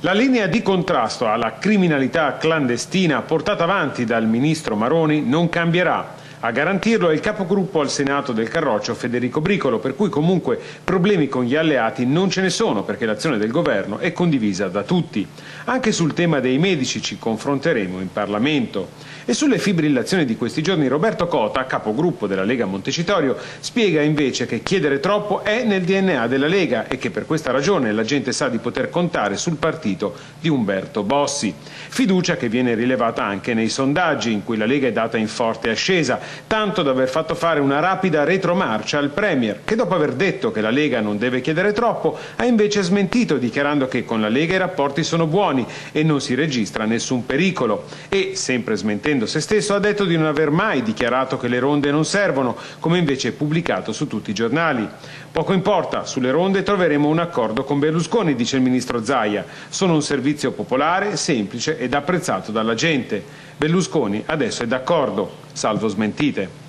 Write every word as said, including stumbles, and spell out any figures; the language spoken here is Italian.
La linea di contrasto alla criminalità clandestina portata avanti dal ministro Maroni non cambierà. A garantirlo è il capogruppo al Senato del Carroccio Federico Bricolo, per cui comunque problemi con gli alleati non ce ne sono, perché l'azione del governo è condivisa da tutti. Anche sul tema dei medici ci confronteremo in Parlamento. E sulle fibrillazioni di questi giorni Roberto Cota, capogruppo della Lega Montecitorio, spiega invece che chiedere troppo è nel D N A della Lega e che per questa ragione la gente sa di poter contare sul partito di Umberto Bossi. Fiducia che viene rilevata anche nei sondaggi, in cui la Lega è data in forte ascesa, tanto da aver fatto fare una rapida retromarcia al Premier, che dopo aver detto che la Lega non deve chiedere troppo, ha invece smentito, dichiarando che con la Lega i rapporti sono buoni e non si registra nessun pericolo. E, sempre smentendo se stesso, ha detto di non aver mai dichiarato che le ronde non servono, come invece è pubblicato su tutti i giornali. Poco importa, sulle ronde troveremo un accordo con Berlusconi, dice il ministro Zaia. Sono un servizio popolare, semplice ed apprezzato dalla gente. Berlusconi adesso è d'accordo, salvo smentite.